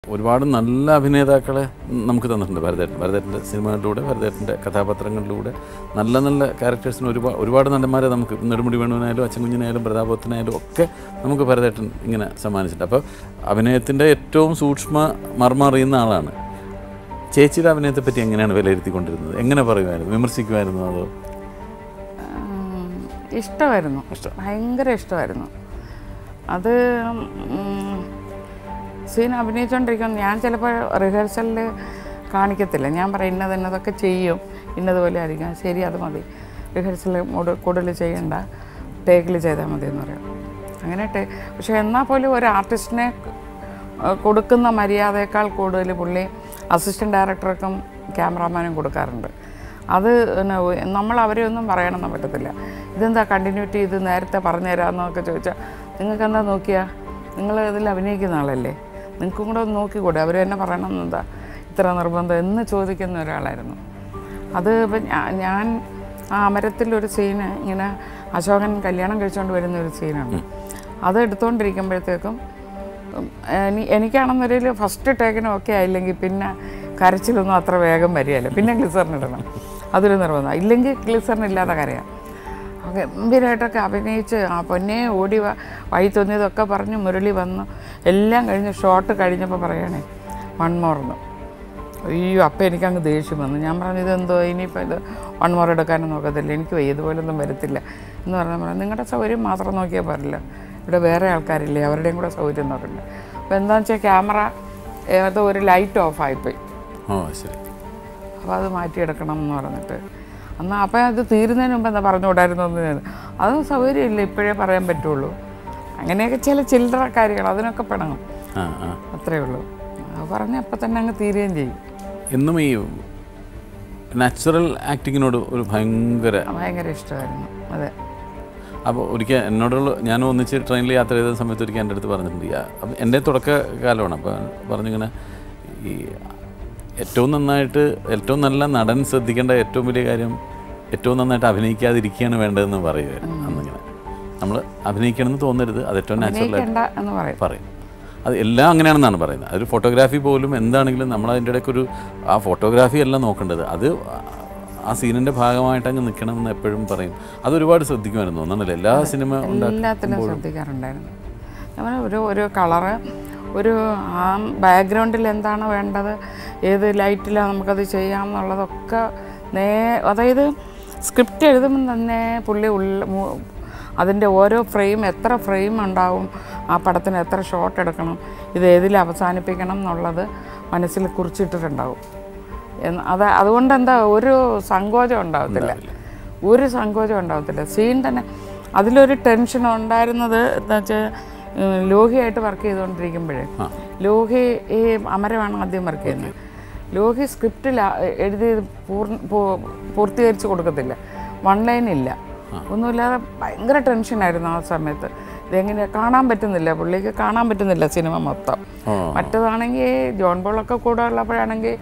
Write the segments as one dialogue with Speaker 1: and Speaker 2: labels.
Speaker 1: ഒരുപാട് നല്ല അഭിനേതാക്കളെ നമുക്ക് തന്നിട്ടുണ്ട് ഭരതേട്ടൻ്റെ സിനിമകളിലൂടെ, ഭരതേട്ടൻ്റെ കഥാപാത്രങ്ങളിലൂടെ നല്ല നല്ല ക്യാരക്ടേഴ്സിന് ഒരുപാട് നടന്മാരെ നമുക്ക് നെടുമുടി വേണുവിനായാലും അച്ചൻകുഞ്ഞിനായാലും പ്രതാപത്തിനായാലും ഒക്കെ നമുക്ക് ഭരതേട്ടൻ ഇങ്ങനെ സമ്മാനിച്ചിട്ടുണ്ട്. അപ്പോൾ അഭിനയത്തിൻ്റെ ഏറ്റവും സൂക്ഷ്മ മർമ്മം അറിയുന്ന ആളാണ്. ചേച്ചിയുടെ അഭിനയത്തെ പറ്റി എങ്ങനെയാണ് വിലയിരുത്തിക്കൊണ്ടിരുന്നത്? എങ്ങനെ പറയുമായിരുന്നു, വിമർശിക്കുമായിരുന്നു? അതോ
Speaker 2: ഇഷ്ടമായിരുന്നു, ഭയങ്കര ഇഷ്ടമായിരുന്നു. അത് സീൻ അഭിനയിച്ചുകൊണ്ടിരിക്കും. ഞാൻ ചിലപ്പോൾ റിഹേഴ്സലിൽ കാണിക്കത്തില്ല. ഞാൻ പറയും ഇന്നതൊക്കെ ചെയ്യും, ഇന്നതുപോലെ ആയിരിക്കും. ശരി, അത് മതി, റിഹേഴ്സൽ കൂടുതൽ ചെയ്യണ്ട, ടേക്കിൽ ചെയ്താൽ മതി എന്ന് പറയും. അങ്ങനെ പക്ഷേ എന്നാൽ പോലും ഒരു ആർട്ടിസ്റ്റിനെ കൊടുക്കുന്ന മര്യാദയേക്കാൾ കൂടുതൽ പുള്ളി അസിസ്റ്റൻറ്റ് ഡയറക്ടർക്കും ക്യാമറാമാനും കൊടുക്കാറുണ്ട്. അത് നമ്മൾ അവരെ ഒന്നും പറയണമെന്ന് പറ്റത്തില്ല. ഇതെന്താ കണ്ടിന്യൂറ്റി, ഇത് നേരത്തെ പറഞ്ഞു തരാമെന്നൊക്കെ ചോദിച്ചാൽ നിങ്ങൾക്ക് എന്താ നോക്കിയാൽ, നിങ്ങൾ ഇതിൽ അഭിനയിക്കുന്ന ആളല്ലേ, നിങ്ങൾക്കും കൂടെ ഒന്ന് നോക്കിക്കൂടെ, അവർ തന്നെ പറയണമെന്നെന്താ ഇത്ര നിർബന്ധം എന്ന് ചോദിക്കുന്ന ഒരാളായിരുന്നു. അത് ഇപ്പം ഞാൻ ആ അമരത്തിലൊരു സീന് ഇങ്ങനെ അശോകൻ കല്യാണം കഴിച്ചുകൊണ്ട് വരുന്ന ഒരു സീനാണ്. അത് എടുത്തുകൊണ്ടിരിക്കുമ്പോഴത്തേക്കും എനിക്കാണെന്നൊരു ഫസ്റ്റ് ടേക്കിന് ഓക്കെ ആയില്ലെങ്കിൽ പിന്നെ കരച്ചിലൊന്നും അത്ര വേഗം വരികയല്ല, പിന്നെ ഗ്ലിസറിനിടണം, അതൊരു നിർബന്ധം. ഇല്ലെങ്കിൽ ഗ്ലിസറിനില്ലാതെ കരയാം. ഗംഭീരമായിട്ടൊക്കെ അഭിനയിച്ച് ആ പൊന്നെ ഓടി വഴി തോന്നിയതൊക്കെ പറഞ്ഞ് മുരളി വന്നു എല്ലാം കഴിഞ്ഞ് ഷോട്ട് കഴിഞ്ഞപ്പോൾ പറയുകയാണേ വൺ മോർന്ന്. അയ്യോ, അപ്പം എനിക്കങ്ങ് ദേഷ്യം വന്നു. ഞാൻ പറഞ്ഞു ഇതെന്തോ ഇനിയിപ്പോൾ ഇത് വൺ മോർ എടുക്കാനും നോക്കത്തില്ല, എനിക്ക് ഇതുപോലൊന്നും വരത്തില്ല എന്ന് പറഞ്ഞാൽ നിങ്ങളുടെ സൗകര്യം മാത്രം നോക്കിയാൽ പാടില്ല, ഇവിടെ വേറെ ആൾക്കാരില്ലേ, അവരുടെയും കൂടെ സൗകര്യം നോക്കണ്ടേ. അപ്പോൾ എന്താണെന്ന് വെച്ചാൽ ക്യാമറ അത് ഒരു ലൈറ്റ് ഓഫായിപ്പോയി, അപ്പോൾ അത് മാറ്റിയെടുക്കണം എന്ന് പറഞ്ഞിട്ട് എന്നാൽ അപ്പം അത് തീരുന്നതിന് മുമ്പ് എന്താ പറഞ്ഞുകൂടായിരുന്നു എന്ന്. അതും സൗകര്യമില്ല, ഇപ്പോഴേ പറയാൻ പറ്റുള്ളൂ. അങ്ങനെയൊക്കെ ചില ചില്ലറ കാര്യങ്ങൾ അതിനൊക്കെ പിണങ്ങും, അത്രയേ ഉള്ളൂ. അത് പറഞ്ഞ് അപ്പം തന്നെ അങ്ങ് തീരുകയും ചെയ്യും.
Speaker 1: എന്നും ഈ നാച്ചുറൽ ആക്ടിങ്ങിനോട് ഒരു ഭയങ്കര
Speaker 2: ഇഷ്ടമായിരുന്നു. അതെ.
Speaker 1: അപ്പോൾ ഒരിക്കൽ എന്നോടുള്ള ഞാൻ ഒന്നിച്ച് ട്രെയിനിൽ യാത്ര ചെയ്ത സമയത്ത് ഒരിക്കൽ എൻ്റെ അടുത്ത് പറഞ്ഞിട്ടുണ്ട്. അപ്പം എൻ്റെ തുടക്കകാലമാണ്. അപ്പോൾ പറഞ്ഞിങ്ങനെ ഈ ഏറ്റവും നല്ല നടൻ ശ്രദ്ധിക്കേണ്ട ഏറ്റവും വലിയ കാര്യം ഏറ്റവും നന്നായിട്ട് അഭിനയിക്കാതിരിക്കുകയാണ് വേണ്ടതെന്ന് പറയുമായിരുന്നു. അന്നിങ്ങനെ നമ്മൾ അഭിനയിക്കണമെന്ന് തോന്നരുത്, അത് ഏറ്റവും നാച്ചുറലായിട്ട് പറയും. അത് എല്ലാം അങ്ങനെയാണെന്നാണ് പറയുന്നത്. അതൊരു ഫോട്ടോഗ്രാഫി പോലും എന്താണെങ്കിലും നമ്മളതിൻ്റെ ഇടയ്ക്കൊരു ആ ഫോട്ടോഗ്രാഫി അല്ല നോക്കേണ്ടത്, അത് ആ സീനിൻ്റെ ഭാഗമായിട്ട് അങ്ങ് നിൽക്കണമെന്ന് എപ്പോഴും പറയും. അതൊരുപാട് ശ്രദ്ധിക്കുമായിരുന്നു തോന്നണല്ലേ? എല്ലാ സിനിമ
Speaker 2: എല്ലാത്തിലും ശ്രദ്ധിക്കാറുണ്ടായിരുന്നു. ഒരു കളറ്, ഒരു ആ ബാക്ക്ഗ്രൗണ്ടിൽ എന്താണ് വേണ്ടത്, ഏത് ലൈറ്റിലാണ് നമുക്കത് ചെയ്യാമെന്നുള്ളതൊക്കെ അതായത് സ്ക്രിപ്റ്റ് എഴുതുമ്പം തന്നെ പുള്ളി അതിൻ്റെ ഓരോ ഫ്രെയിം, എത്ര ഫ്രെയിം ഉണ്ടാവും, ആ പടത്തിന് എത്ര ഷോട്ട് എടുക്കണം, ഇത് ഏതിൽ അവസാനിപ്പിക്കണം എന്നുള്ളത് മനസ്സിൽ കുറിച്ചിട്ടിട്ടുണ്ടാവും. അതുകൊണ്ട് എന്താ ഒരു സങ്കോചം ഉണ്ടാവത്തില്ല, സീൻ തന്നെ. അതിലൊരു ടെൻഷൻ ഉണ്ടായിരുന്നത് എന്താ വെച്ചാൽ ലോഹിയായിട്ട് വർക്ക് ചെയ്തുകൊണ്ടിരിക്കുമ്പോഴേ, ലോഹി ഈ അമരമാണ് ആദ്യം വർക്ക് ചെയ്യുന്നത്. ലോഹി സ്ക്രിപ്റ്റിൽ എഴുതി പൂർത്തീകരിച്ച് കൊടുക്കത്തില്ല, വൺ ലൈൻ ഇല്ല, ഒന്നുമില്ലാതെ ഭയങ്കര ടെൻഷനായിരുന്നു ആ സമയത്ത്. ഇതെങ്ങനെ കാണാൻ പറ്റുന്നില്ല, പുള്ളിക്ക് കാണാൻ പറ്റുന്നില്ല സിനിമ മൊത്തം. മറ്റേതാണെങ്കിൽ ജോൺ പോളൊക്കെ കൂടെ ഉള്ളപ്പോഴാണെങ്കിൽ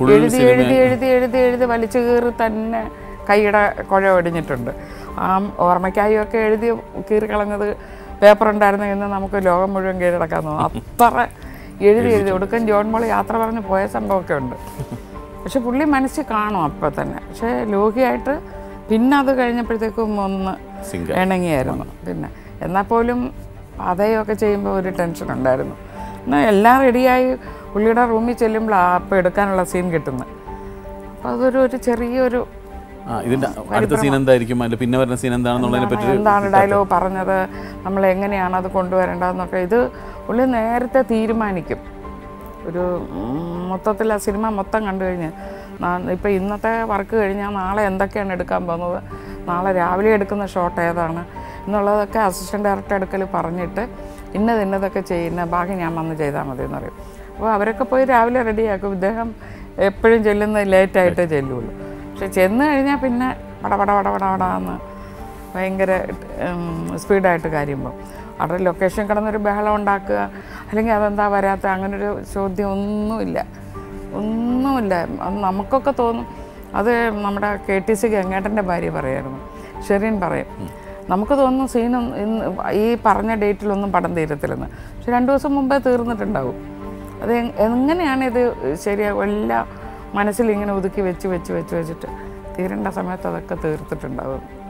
Speaker 2: എഴുതി വലിച്ചു കീറി തന്നെ കൈയുടെ കുഴ ഒടിഞ്ഞിട്ടുണ്ട്. ആ ഓർമ്മയ്ക്കായും ഒക്കെ എഴുതി കീറി കളഞ്ഞത് പേപ്പർ ഉണ്ടായിരുന്നു എന്ന് നമുക്ക് ലോകം മുഴുവൻ കീഴടക്കാൻ തോന്നും. അത്ര എഴുതി ഒടുക്കം ജോൺ പോൾ യാത്ര പറഞ്ഞ് പോയ സംഭവമൊക്കെ ഉണ്ട്. പക്ഷെ പുള്ളി മനസ്സിൽ കാണും അപ്പം തന്നെ. പക്ഷേ ലോഹിയായിട്ട് പിന്നെ അത് കഴിഞ്ഞപ്പോഴത്തേക്കും ഒന്ന് ഇണങ്ങിയായിരുന്നു. പിന്നെ എന്നാൽ പോലും അതയൊക്കെ ചെയ്യുമ്പോൾ ഒരു ടെൻഷൻ ഉണ്ടായിരുന്നു. എന്നാൽ എല്ലാം റെഡിയായി പുള്ളിയുടെ റൂമിൽ ചെല്ലുമ്പോൾ അപ്പം എടുക്കാനുള്ള സീൻ കിട്ടുന്നത്. അപ്പോൾ അതൊരു ചെറിയൊരു എന്താണ് ഡയലോഗ് പറഞ്ഞത്, നമ്മൾ എങ്ങനെയാണ് അത് കൊണ്ടുവരേണ്ടതെന്നൊക്കെ ഇത് പുള്ളി നേരത്തെ തീരുമാനിക്കും. ഒരു മൊത്തത്തിൽ ആ സിനിമ മൊത്തം കണ്ടു കഴിഞ്ഞ് ഇപ്പോൾ ഇന്നത്തെ വർക്ക് കഴിഞ്ഞാൽ നാളെ എന്തൊക്കെയാണ് എടുക്കാൻ പോകുന്നത്, നാളെ രാവിലെ എടുക്കുന്ന ഷോട്ട് ഏതാണ് എന്നുള്ളതൊക്കെ അസിസ്റ്റൻറ്റ് ഡയറക്ടർ അടുക്കൽ പറഞ്ഞിട്ട് ഇന്നതൊക്കെ ചെയ്യുന്ന ബാക്കി ഞാൻ വന്ന് ചെയ്താൽ മതി എന്ന് പറയും. അപ്പോൾ അവരൊക്കെ പോയി രാവിലെ റെഡിയാക്കും. ഇദ്ദേഹം എപ്പോഴും ചെല്ലുന്നത് ലേറ്റായിട്ടേ ചെല്ലുള്ളൂ. പക്ഷെ ചെന്ന് കഴിഞ്ഞാൽ പിന്നെ പടപടാന്ന് ഭയങ്കര സ്പീഡായിട്ട് കാര്യമ്പോൾ അവിടെ ലൊക്കേഷൻ കിടന്നൊരു ബഹളം ഉണ്ടാക്കുക, അല്ലെങ്കിൽ അതെന്താ വരാത്ത, അങ്ങനൊരു ചോദ്യം ഒന്നുമില്ല. അത് നമുക്കൊക്കെ തോന്നും. അത് നമ്മുടെ KTC ഗംഗേട്ടൻ്റെ ഭാര്യ പറയായിരുന്നു, ഷെറിൻ പറയും, നമുക്ക് തോന്നുന്നു സീനും ഈ പറഞ്ഞ ഡേറ്റിലൊന്നും പടം തീരത്തില്ലെന്ന്. പക്ഷെ 2 ദിവസം മുമ്പേ തീർന്നിട്ടുണ്ടാവും. അത് എങ്ങനെയാണ് ഇത് ശരിയാകും? എല്ലാം മനസ്സിലിങ്ങനെ ഒതുക്കി വെച്ചിട്ട് തീരേണ്ട സമയത്ത് അതൊക്കെ തീർത്തിട്ടുണ്ടാവും.